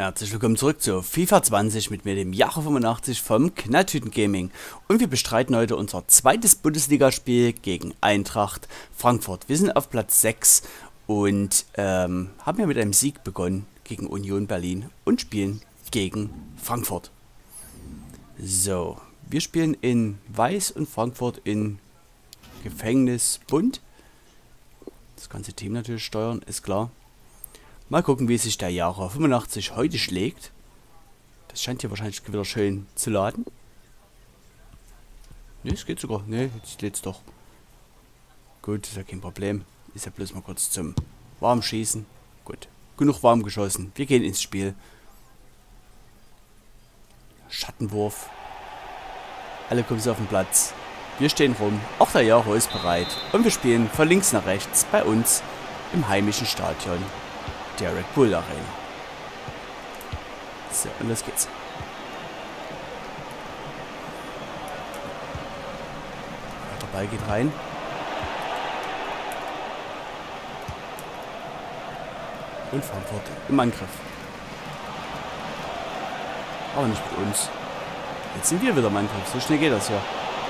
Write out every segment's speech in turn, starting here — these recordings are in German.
Herzlich willkommen zurück zu FIFA 20 mit mir, dem Jacho85 vom Knalltüten Gaming. Und wir bestreiten heute unser zweites Bundesligaspiel gegen Eintracht Frankfurt. Wir sind auf Platz 6 und haben ja mit einem Sieg begonnen gegen Union Berlin und spielen gegen Frankfurt. So, wir spielen in Weiß und Frankfurt in Gefängnis bunt. Das ganze Team natürlich steuern, ist klar. Mal gucken, wie sich der Jacho85 heute schlägt. Das scheint hier wahrscheinlich wieder schön zu laden. Ne, es geht sogar. Ne, jetzt lädt's doch. Gut, ist ja kein Problem. Ist ja bloß mal kurz zum Warmschießen. Gut, genug warm geschossen. Wir gehen ins Spiel. Schattenwurf. Alle kommen auf den Platz. Wir stehen rum. Auch der Jacho ist bereit. Und wir spielen von links nach rechts bei uns im heimischen Stadion der Red Bull Arena. So, und los geht's. Der Ball geht rein. Und Frankfurt im Angriff. Aber nicht mit uns. Jetzt sind wir wieder im Angriff. So schnell geht das ja.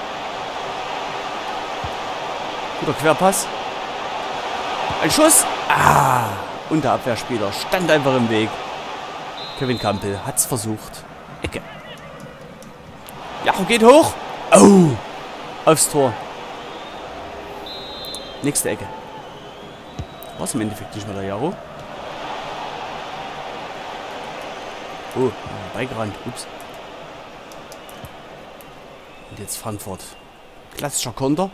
Guter Querpass. Ein Schuss. Ah! Und der Abwehrspieler stand einfach im Weg. Kevin Campbell hat's versucht. Ecke. Jacho geht hoch. Oh! Aufs Tor. Nächste Ecke. War es im Endeffekt nicht mehr der Jacho? Oh, beigerannt. Ups. Und jetzt Frankfurt. Klassischer Konter.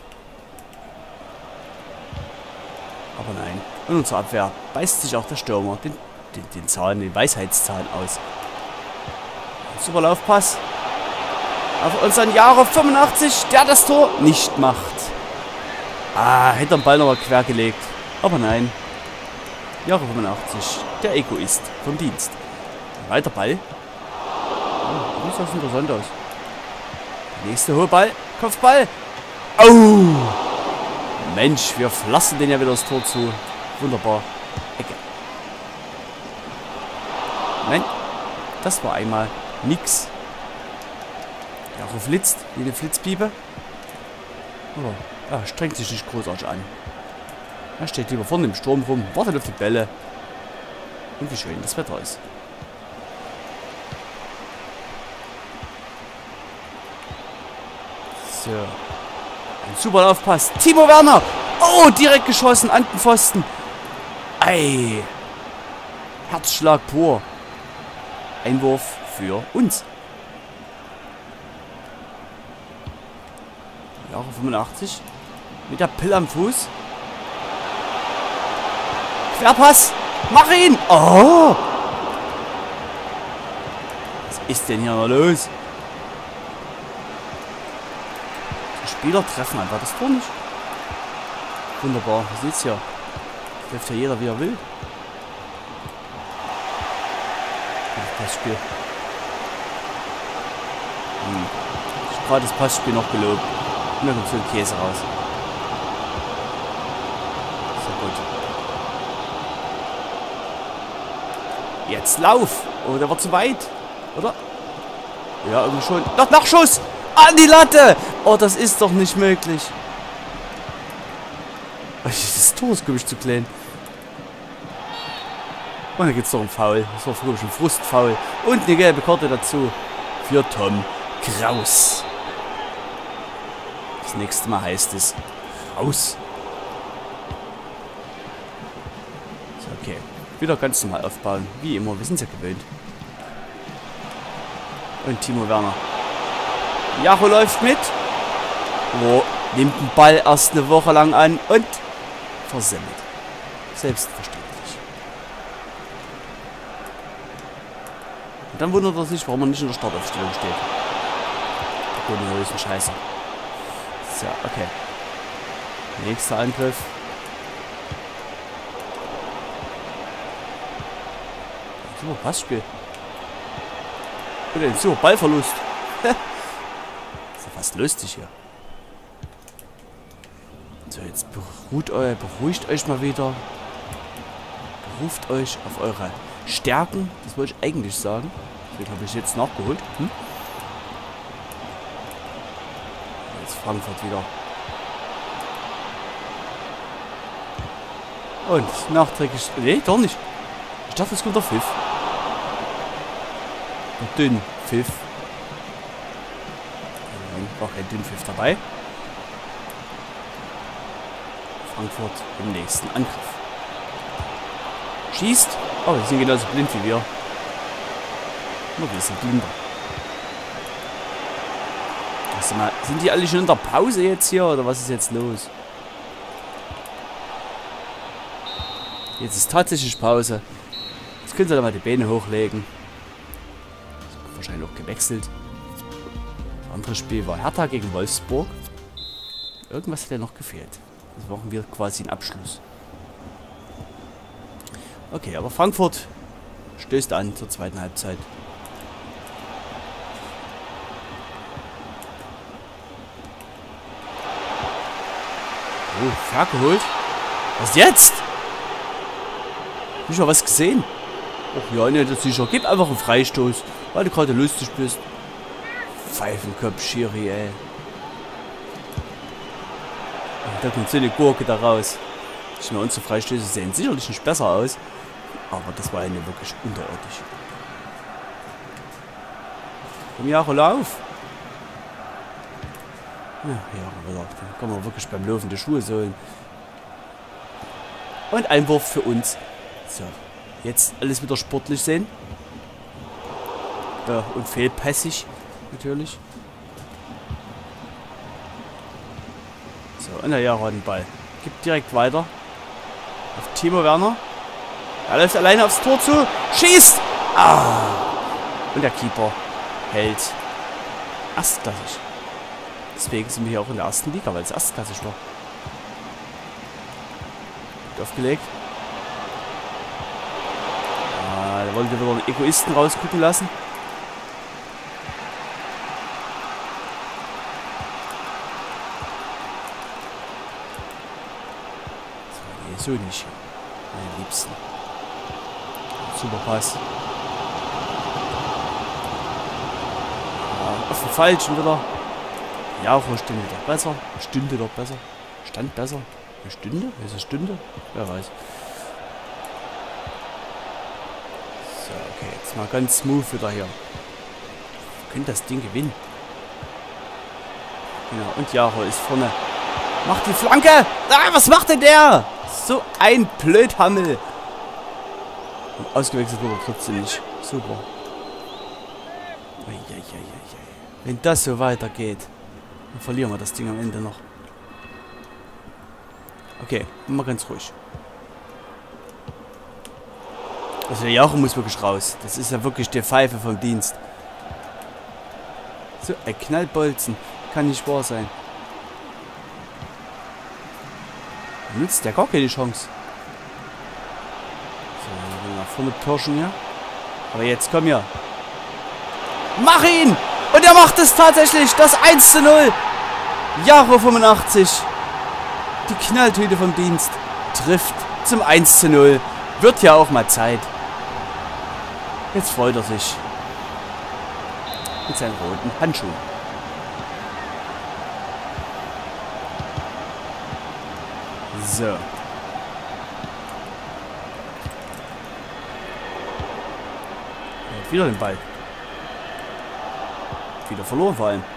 Aber nein. Und unsere Abwehr beißt sich auch der Stürmer den Zahn, den Weisheitszahn aus. Super Laufpass. Auf unseren Jacho85, der das Tor nicht macht. Ah, hätte den Ball noch mal quer gelegt. Aber nein. Jacho85, der Egoist vom Dienst. Weiter Ball. Oh, sieht das interessant aus. Nächste hohe Ball. Kopfball. Oh! Mensch, wir flassen den ja wieder das Tor zu. Wunderbar. Ecke. Nein, das war einmal nix. Jacho flitzt, wie eine Flitzpiepe. Oh, er strengt sich nicht großartig an. Er steht lieber vorne im Sturm rum, wartet auf die Bälle. Und wie schön das Wetter ist. So. Ein super Laufpass. Timo Werner. Oh, direkt geschossen an den Pfosten. Ei. Herzschlag pur. Einwurf für uns. Jacho 85. Mit der Pille am Fuß. Querpass. Mach ihn. Oh. Was ist denn hier noch los? Die Spieler treffen einfach das Tor nicht. Wunderbar. Ihr seht's ja. Läuft ja jeder wie er will. Das Passspiel. Ich habe gerade das Passspiel noch gelobt. Und dann kommt so ein Käse raus. So gut. Jetzt lauf! Oh, der war zu weit. Oder? Ja, irgendwie schon. Noch Nachschuss! An die Latte! Oh, das ist doch nicht möglich. Das Tor ist, glaube ich, zu klein. Und da gibt es doch ein Foul. Das war früher schon Frustfoul. Und eine gelbe Karte dazu. Für Tom Kraus. Das nächste Mal heißt es raus. So, okay. Wieder ganz normal aufbauen. Wie immer. Wir sind es ja gewöhnt. Und Timo Werner. Jacho läuft mit. Oh, nimmt den Ball erst eine Woche lang an und versemmelt. Selbstverständlich. Und dann wundert er sich, warum er nicht in der Startaufstellung steht. Der Größen Scheiße. So, okay. Nächster Angriff. Super Passspiel. Und ein super Ballverlust. Ist ja fast lustig hier. So, jetzt beruhigt euch mal wieder. Beruft euch auf eure stärken. Das wollte ich eigentlich sagen. Deswegen habe ich jetzt nachgeholt. Jetzt Frankfurt wieder. Und nachträglich... Nee, doch nicht. Ich dachte, es kommt der Pfiff. Der dünn Pfiff. War kein Dünnpfiff dabei. Frankfurt im nächsten Angriff. Schießt. Oh, die sind genauso blind wie wir. Nur wir sind blinder. Also mal, sind die alle schon in der Pause jetzt hier oder was ist jetzt los? Jetzt ist tatsächlich Pause. Jetzt können sie da mal die Beine hochlegen. Wahrscheinlich auch gewechselt. Das andere Spiel war Hertha gegen Wolfsburg. Irgendwas hat ja noch gefehlt. Das machen wir quasi einen Abschluss. Okay, aber Frankfurt stößt an zur zweiten Halbzeit. Oh, vergeholt. Was jetzt? Nicht mal was gesehen. Ach ja, ne, das sicher. Gib einfach einen Freistoß, weil du gerade lustig bist. Pfeifenkopf, Schiri, ey. Da kommt so eine Gurke da raus. Ich meine, unsere Freistöße sehen sicherlich nicht besser aus. Aber das war eine wirklich unterirdisch. Komm, Jaro, lauf! Ja, wieder. Da kann man wirklich beim Laufen die Schuhe sohlen. Und Einwurf für uns. So, jetzt alles wieder sportlich sehen. Ja, und fehlpässig, natürlich. So, und der Jaro hat den Ball. Gibt direkt weiter. Auf Timo Werner. Er läuft alleine aufs Tor zu. Schießt! Ah! Und der Keeper hält. Erstklassig. Deswegen sind wir hier auch in der ersten Liga, weil es erstklassig war. Gut aufgelegt. Ah, da wollte wieder einen Egoisten rausgucken lassen. So, nee, so nicht. Meine Liebsten. Super Pass. Ja, auf den Falschen wieder. Ja, auch eine Stunde doch besser. Stunde doch besser. Stand besser. Eine Stunde? Ist es Stunde? Wer weiß. So, okay. Jetzt mal ganz smooth wieder hier. Wir können das Ding gewinnen. Genau. Und Jaro ist vorne. Macht die Flanke! Ah, was macht denn der? So ein Blödhammel. Und ausgewechselt wurde er trotzdem nicht. Super. Wenn das so weitergeht, dann verlieren wir das Ding am Ende noch. Okay, mal ganz ruhig. Also der Jaro muss wirklich raus. Das ist ja wirklich die Pfeife vom Dienst. So, ein Knallbolzen. Kann nicht wahr sein. Da nützt der gar keine Chance. So, nach vorne pirschen hier. Aber jetzt komm hier. Mach ihn! Und er macht es tatsächlich. Das 1:0. Jaro 85. Die Knalltüte vom Dienst trifft zum 1:0. Wird ja auch mal Zeit. Jetzt freut er sich. Mit seinen roten Handschuhen. So. Er hat wieder den Ball. Wieder verloren vor allem.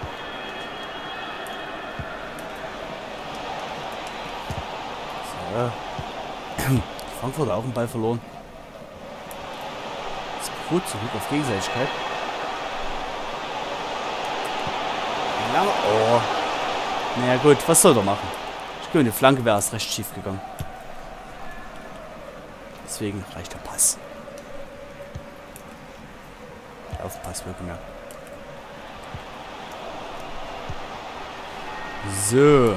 So. Frankfurt hat auch einen Ball verloren. Das beruht zurück auf Gegenseitigkeit. Oh. Naja gut, was soll er machen? Ich glaube, die Flanke wäre erst recht schief gegangen. Deswegen reicht der Pass. Der Aufpass wirklich mehr. So.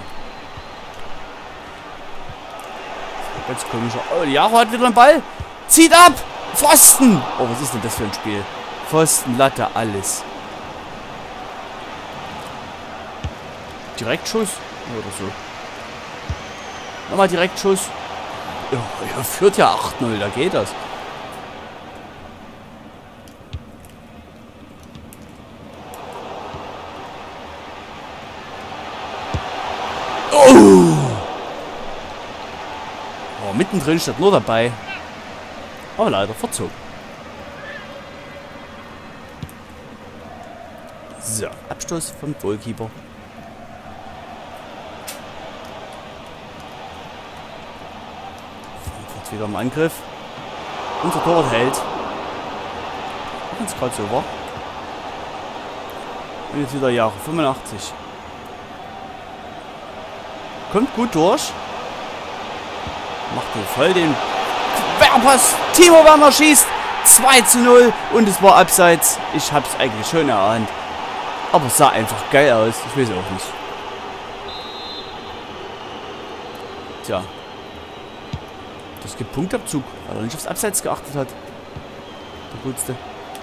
Ganz komischer. Oh, Jaro hat wieder einen Ball. Zieht ab! Pfosten! Oh, was ist denn das für ein Spiel? Pfosten, Latte, alles. Direktschuss? Oder so. Nochmal Direktschuss. Ja, er führt ja 8:0, da geht das. war mittendrin, statt nur dabei. Aber leider verzogen. So, Abstoß vom Goalkeeper. Frankfurt wieder im Angriff. Unser Torwart hält. Wenn es gerade so war. Und jetzt wieder Jahre 85. Kommt gut durch. Macht den voll den Querpass. Timo Werner schießt 2:0 und es war abseits. Ich habe es eigentlich schon erahnt. Aber es sah einfach geil aus. Ich weiß auch nicht. Tja. Das gibt Punktabzug, weil er nicht aufs Abseits geachtet hat. Der Gutste.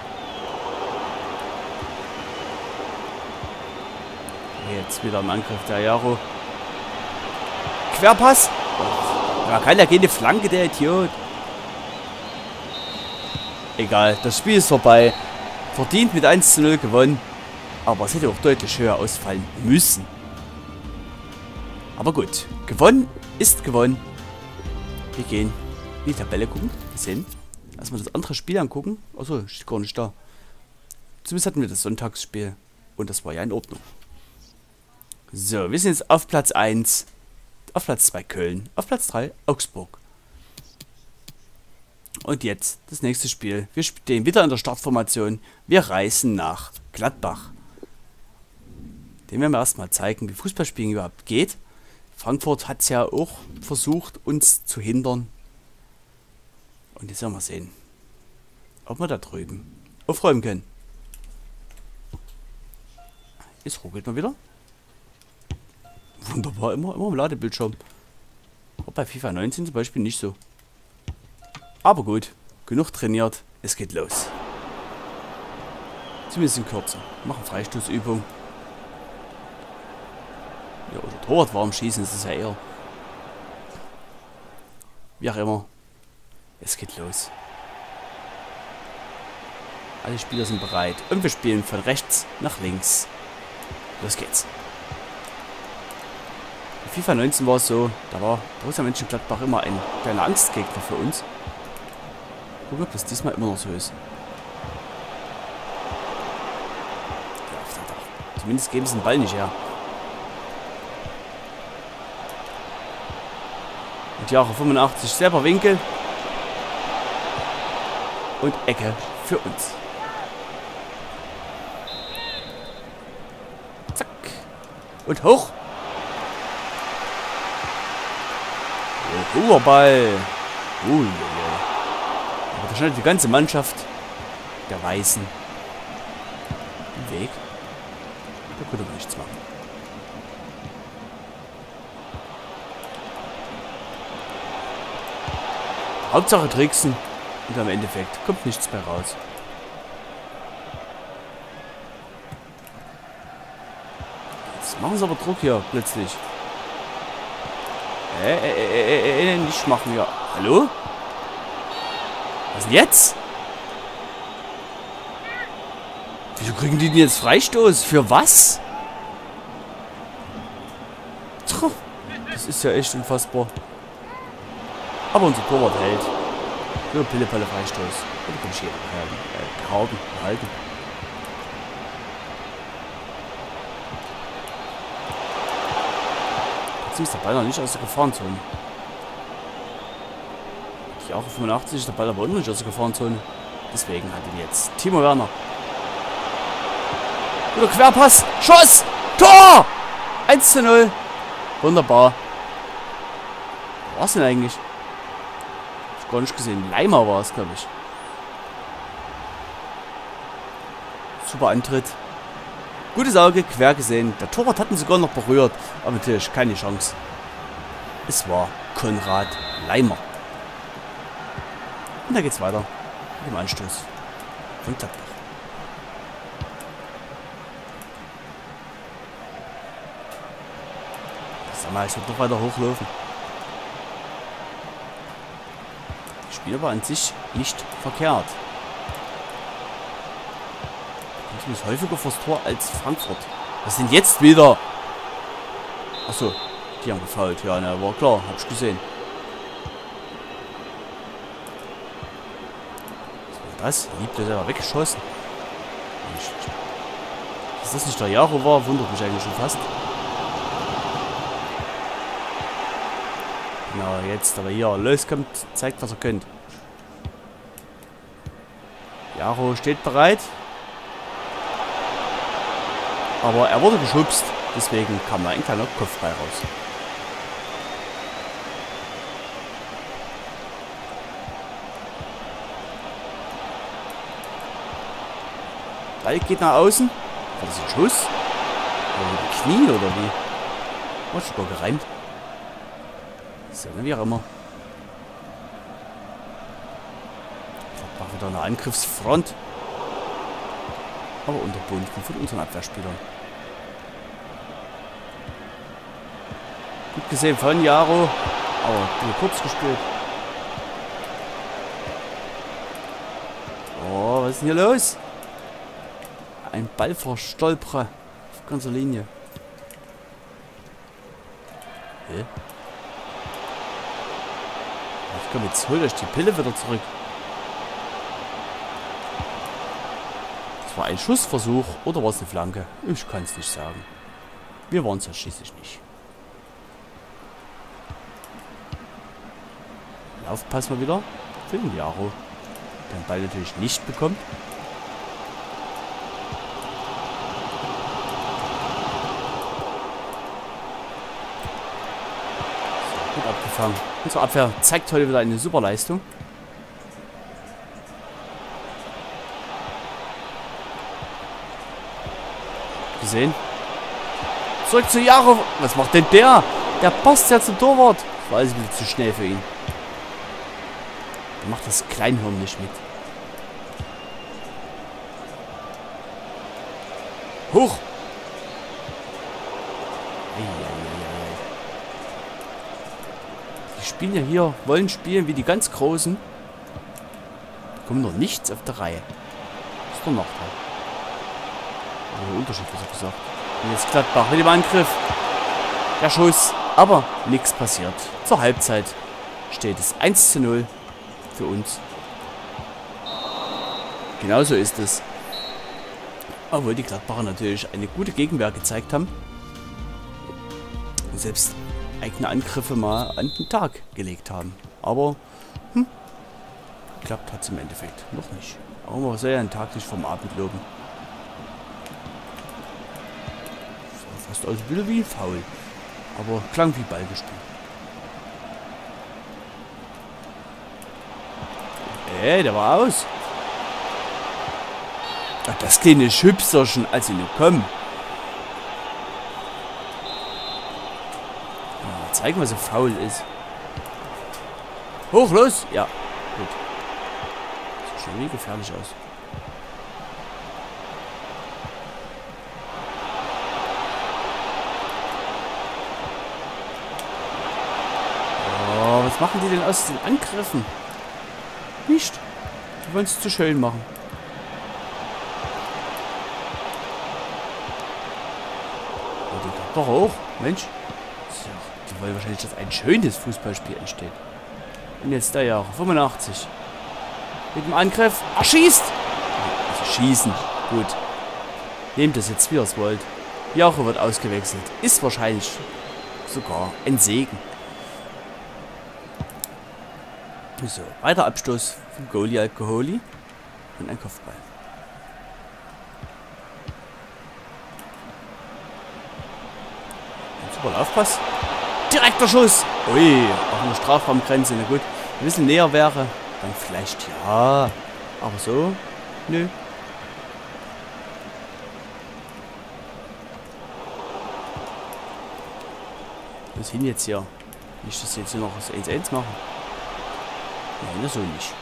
Jetzt wieder im Angriff der Jaro. Querpass. Ja, kann ja keine Flanke, der Idiot. Egal, das Spiel ist vorbei. Verdient mit 1:0 gewonnen. Aber es hätte auch deutlich höher ausfallen müssen. Aber gut, gewonnen ist gewonnen. Wir gehen in die Tabelle gucken. Wir sehen. Erstmal das andere Spiel angucken. Achso, steht gar nicht da. Zumindest hatten wir das Sonntagsspiel. Und das war ja in Ordnung. So, wir sind jetzt auf Platz 1. Auf Platz 2 Köln. Auf Platz 3 Augsburg. Und jetzt das nächste Spiel. Wir stehen wieder in der Startformation. Wir reisen nach Gladbach. Den werden wir erstmal zeigen, wie Fußballspielen überhaupt geht. Frankfurt hat es ja auch versucht, uns zu hindern. Und jetzt werden wir sehen, ob wir da drüben aufräumen können. Jetzt ruckelt man wieder. Wunderbar, immer im Ladebildschirm. War bei FIFA 19 zum Beispiel nicht so. Aber gut, genug trainiert, es geht los. Zumindest in kürzer. Machen Freistoßübung. Ja, oder Torwart warm schießen, das ist ja eher. Wie auch immer. Es geht los. Alle Spieler sind bereit. Und wir spielen von rechts nach links. Los geht's. In FIFA 19 war es so, da war Borussia Mönchengladbach immer ein kleiner Angstgegner für uns. Gucken, ob das diesmal immer noch so ist. Ja, zumindest geben sie den Ball nicht her. Und Jahre 85 selber Winkel. Und Ecke für uns. Zack. Und hoch. Hoher Ball. Aber da schneidet die ganze Mannschaft der Weißen den Weg. Da konnte man nichts machen. Hauptsache tricksen und am Endeffekt kommt nichts mehr raus. Jetzt machen sie aber Druck hier plötzlich. Nicht machen, ja. Hallo? Was denn jetzt? Wieso kriegen die denn jetzt Freistoß? Für was? Das ist ja echt unfassbar. Aber unser Torwart hält. Nur Pille-Palle Freistoß. Oder kann ich hier gehalten. Jetzt ist der Ball noch nicht aus der Gefahrenzone. Die Jahre 85 ist der Ball aber auch noch nicht aus der Gefahrenzone. Deswegen hat ihn jetzt Timo Werner. Oder Querpass. Schuss. Tor. 1:0. Wunderbar. Was war's denn eigentlich? Gar nicht gesehen. Leimer war es, glaube ich. Super Antritt. Gutes Auge, quer gesehen. Der Torwart hat ihn sogar noch berührt. Aber natürlich keine Chance. Es war Konrad Leimer. Und da geht's weiter. Mit dem Anstoß von Gladbach. Sag mal, es wird noch weiter hochlaufen. Spiel aber an sich nicht verkehrt. Ich muss häufiger vors Tor als Frankfurt. Was sind jetzt wieder? Achso, die haben gefoult. Ja, na, war klar, hab ich gesehen. Was? Lieblos selber weggeschossen. Dass das nicht der Jaro war, wundert mich eigentlich schon fast. Genau, jetzt aber hier. Los, kommt, zeigt, was ihr könnt. Jaro steht bereit. Aber er wurde geschubst. Deswegen kam da ein kleiner Kopfball raus. Ball geht nach außen. War das ein Schuss? Oder mit dem Knie oder wie? War sogar gereimt. So, wie auch immer. Mach wieder eine Angriffsfront. Aber unterbunden von unseren Abwehrspielern. Gut gesehen von Jaro. Aber nur kurz gespielt. Oh, was ist denn hier los? Ein Ball verstolpere auf ganzer Linie. Hä? Komm, jetzt holt euch die Pille wieder zurück. Das war ein Schussversuch oder war es eine Flanke? Ich kann es nicht sagen. Wir waren es ja schließlich nicht. Laufpass mal wieder für den Jaro. Der den Ball natürlich nicht bekommt. Gut abgefangen. Unsere Abwehr zeigt heute wieder eine super Leistung. Gesehen. Zurück zu Jaro. Was macht denn der? Der passt ja zum Torwart. Das war alles ein bisschen zu schnell für ihn. Der macht das Kleinhirn nicht mit. Hoch. Die spielen ja hier, wollen spielen wie die ganz Großen. Da kommt noch nichts auf der Reihe. Das ist der Nachteil. Oder der Unterschied, besser gesagt. Und jetzt Gladbach mit dem Angriff. Der Schuss. Aber nichts passiert. Zur Halbzeit steht es 1:0 für uns. Genauso ist es. Obwohl die Gladbacher natürlich eine gute Gegenwehr gezeigt haben. Und selbst eigene Angriffe mal an den Tag gelegt haben. Aber geklappt hat es im Endeffekt noch nicht. Aber man soll ja einen Tag nicht vom Abend loben. So, fast also wieder wie ein Foul. Aber klang wie Ball gespielt. Der war aus. Ach, das kleine Schüpserchen, als sie nur kommen. Ja, zeigen, was so faul ist. Hoch, los! Ja, gut. Sieht schon wie gefährlich aus. Oh, was machen die denn aus den Angriffen? Nicht. Die wollen es zu schön machen. Oh, die geht doch hoch. Mensch. Die wollen wahrscheinlich, dass ein schönes Fußballspiel entsteht. Und jetzt der Jahre 85. Mit dem Angriff. Er schießt! Also schießen. Gut. Nehmt das jetzt, wie ihr es wollt. Jahre wird ausgewechselt. Ist wahrscheinlich sogar ein Segen. So, weiter Abstoß von Goalie Alkoholi und ein Kopfball. Ein super Laufpass. Direkter Schuss. Ui, auf einer Strafraumgrenze. Na gut, ein bisschen näher wäre, dann vielleicht ja. Aber so, nö. Was hin jetzt hier? Nicht, dass sie jetzt hier noch das 1:1 machen. Nein, so nicht.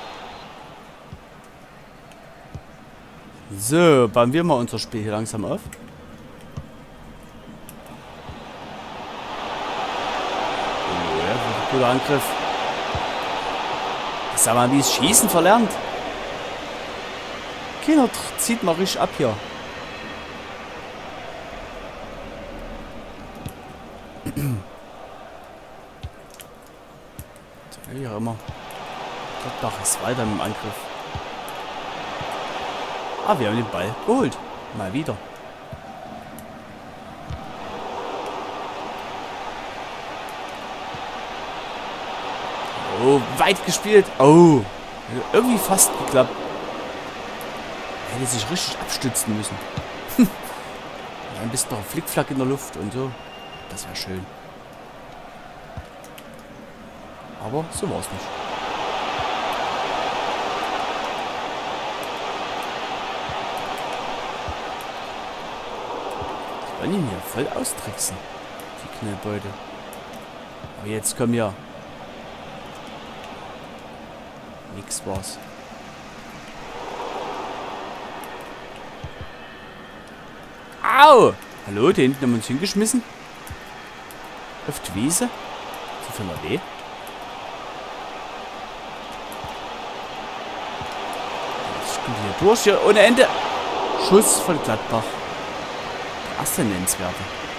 So, bauen wir mal unser Spiel hier langsam auf. Oh ja, guter Angriff. Sag mal, wie es Schießen verlernt. Keiner zieht mal richtig ab hier. Wie auch immer. Gladbach ist weiter im Angriff. Ah, wir haben den Ball geholt. Mal wieder. Oh, weit gespielt. Oh, irgendwie fast geklappt. Hätte sich richtig abstützen müssen. Ein bisschen noch Flickflack in der Luft und so. Das wäre schön. Aber so war es nicht. Die wollen ihn hier voll austricksen. Die Knallbeute. Aber jetzt komm ja. Nix war's. Au! Hallo, da hinten haben wir uns hingeschmissen. Auf die Wiese. So viel mal weh. Jetzt kommt hier durch, hier ohne Ende. Schuss von Gladbach. Der erste nennenswerte.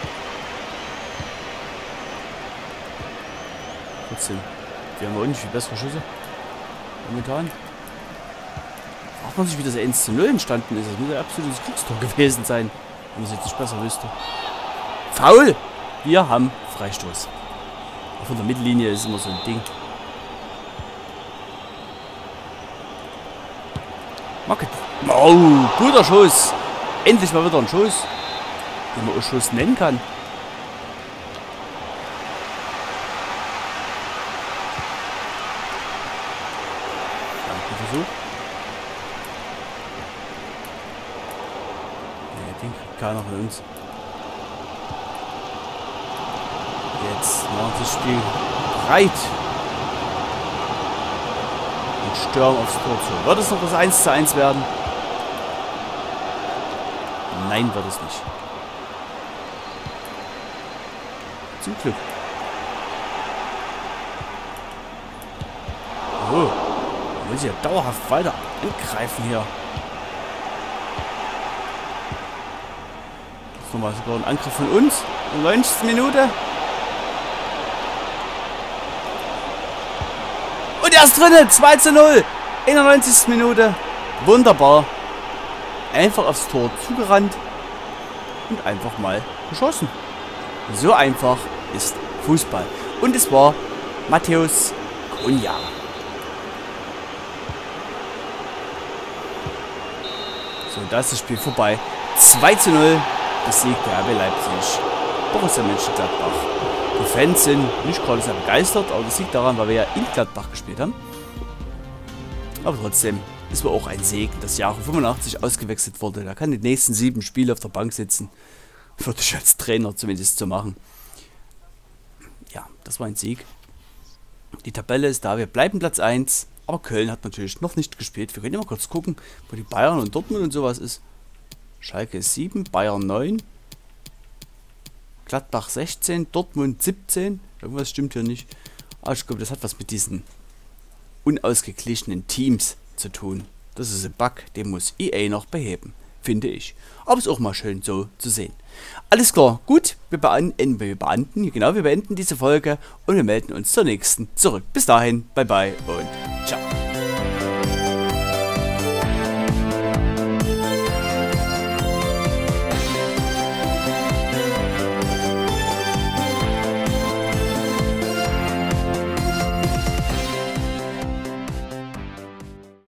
Trotzdem, wir haben auch nicht viel bessere Schüsse. Momentan. Fragt man sich, wie das 1:0 entstanden ist. Das muss ein absolutes Kriegstor gewesen sein. Wenn man es jetzt nicht besser wüsste. Foul! Wir haben Freistoß. Auch von der Mittellinie ist immer so ein Ding. Market. Oh, guter Schuss. Endlich mal wieder ein Schuss. Den man auch Schuss nennen kann. Versuch. Nee, den kriegt keiner von uns. Jetzt macht das Spiel breit. Und stürmen aufs Tor zu. Wird es noch das 1:1 werden? Nein, wird es nicht. Zum Glück. Oh. Will sie ja dauerhaft weiter angreifen hier. Jetzt nochmal sogar ein Angriff von uns. In der 90. Minute. Und er ist drinnen. 2:0. In der 90. Minute. Wunderbar. Einfach aufs Tor zugerannt. Und einfach mal geschossen. So einfach ist Fußball. Und es war Matthäus Cunha. So, da ist das Spiel vorbei. 2:0 besiegt der RB Leipzig Borussia Mönchengladbach. Die Fans sind nicht gerade sehr begeistert, aber das liegt daran, weil wir ja in Gladbach gespielt haben. Aber trotzdem, es war auch ein Segen, dass Jahre 85 ausgewechselt wurde. Da kann die nächsten 7 Spiele auf der Bank sitzen. Würde ich als Trainer zumindest so machen. Ja, das war ein Sieg. Die Tabelle ist da, wir bleiben Platz 1. Aber Köln hat natürlich noch nicht gespielt. Wir können ja mal kurz gucken, wo die Bayern und Dortmund und sowas ist. Schalke ist 7, Bayern 9. Gladbach 16, Dortmund 17. Irgendwas stimmt hier nicht. Aber ich glaube, das hat was mit diesen unausgeglichenen Teams zu tun. Das ist ein Bug, den muss EA noch beheben, finde ich. Aber es ist auch mal schön so zu sehen. Alles klar, gut, wir beenden diese Folge und wir melden uns zur nächsten zurück. Bis dahin, bye bye und ciao.